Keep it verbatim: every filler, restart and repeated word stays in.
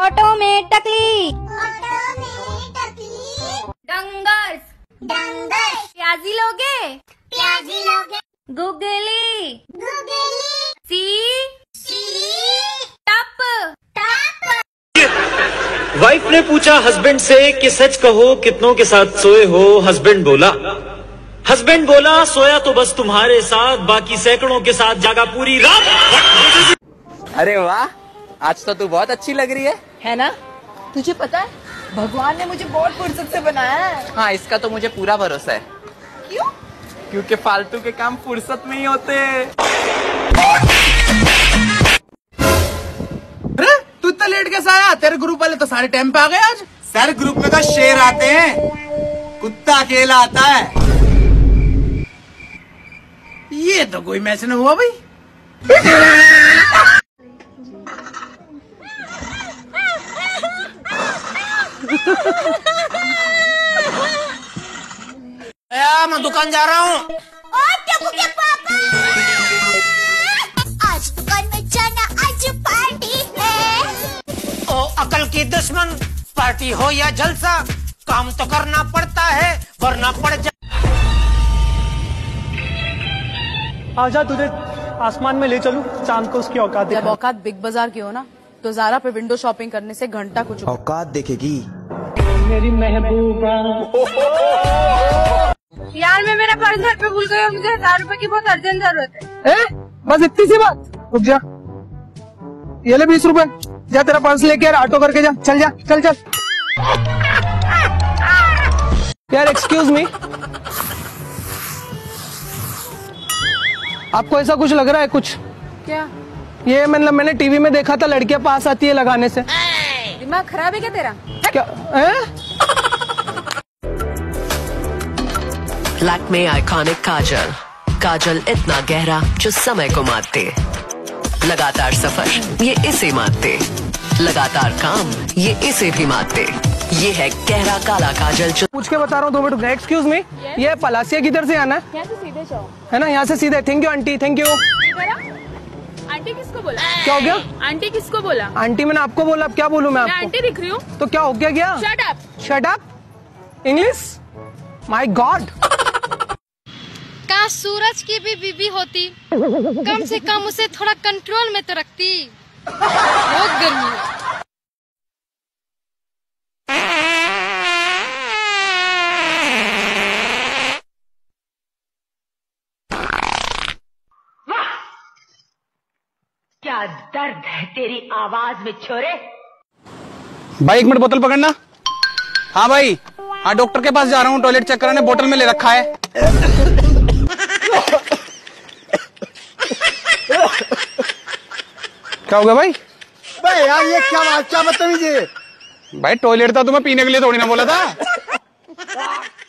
Auto में टकली, auto में टकली। डंगर्स, डंगर्स। प्याजी लोगे, प्याजी लोगे। Googly, googly. सी, सी। टप, टप। वाइफ ने पूछा हस्बैंड से कि सच कहो कितनों के साथ सोए हो। हस्बैंड बोला हस्बैंड बोला सोया तो बस तुम्हारे साथ, बाकी सैकड़ों के साथ जागा पूरी रात। अरे वाह, आज तो तू बहुत अच्छी लग रही है है ना? तुझे पता है भगवान ने मुझे बहुत फुर्सत से बनाया है। हाँ, इसका तो मुझे पूरा भरोसा है। क्यों? क्योंकि फालतू के काम फुर्सत में ही होते। अरे तू इतना लेट कैसे आया? तेरे ग्रुप वाले तो सारे टाइम पे आ गए आज। सर ग्रुप में तो शेर आते हैं, कुत्ता अकेला आता है। ये तो कोई मैच नहीं हुआ भाई। आ, मैं दुकान जा रहा हूँ। और टप्पू के पापा, आज दुकान में जाना, आज पार्टी है। ओ अकल की दुश्मन, पार्टी हो या जलसा, काम तो करना पड़ता है वरना पड़ जा। आजा तुझे आसमान में ले चलूं, चांद को उसकी औकात जब दिखा। औकात बिग बाजार की हो ना, तो ज़ारा पे विंडो शॉपिंग करने से घंटा कुछ औकात देखेगी मेरी महबूबा। यार मैं मेरा पर्स घर पे भूल गई और मुझे हजार रुपए की बहुत अर्जेंट जरूरत है। ए, बस इतनी सी बात। रुक जा, ये ले बीस रुपए। जा तेरा पर्स लेके यार, ऑटो करके जा। चल जा, चल चल। यार एक्सक्यूज मी, आपको ऐसा कुछ लग रहा है कुछ? क्या? ये मतलब मैंने टीवी में देखा था, लड़कियां पास आती है लगाने से। दिमाग खराब है क्या तेरा? क्या है? लैक्मे आइकॉनिक काजल, काजल इतना गहरा जो समय को मारते, लगातार सफर ये इसे मारते, लगातार काम ये इसे भी मारते। ये है गहरा काला काजल जो पूछ के बता रहा हूँ, दो मिनट। एक्सक्यूज मी, ये पलासिया किधर से आना है? यहाँ से सीधे जाओ। है ना, यहाँ से सीधे। Thank you aunty, thank you. Aunty किसको बोला? क्या हो गया? आंटी किसको बोला? आंटी मैंने आपको बोला, अब क्या बोलूं मैं आपको? आंटी दिख रही हूँ। तो क्या हो गया? क्या? Shut up. Shut up. English? My god. काश सूरज की भी बीबी होती, कम से कम उसे थोड़ा कंट्रोल में तो रखती। बहुत गर्मी है। क्या दर्द है तेरी आवाज में छोरे। भाई एक मिनट, बोतल पकड़ना। हाँ भाई, हाँ डॉक्टर के पास जा रहा हूँ, टॉयलेट चेक कराने, बोतल में ले रखा है। क्या हो गया भाई? भाई यार ये क्या बात, क्या बदतमीजी है। भाई टॉयलेट था, तुम्हें पीने के लिए थोड़ी ना बोला था।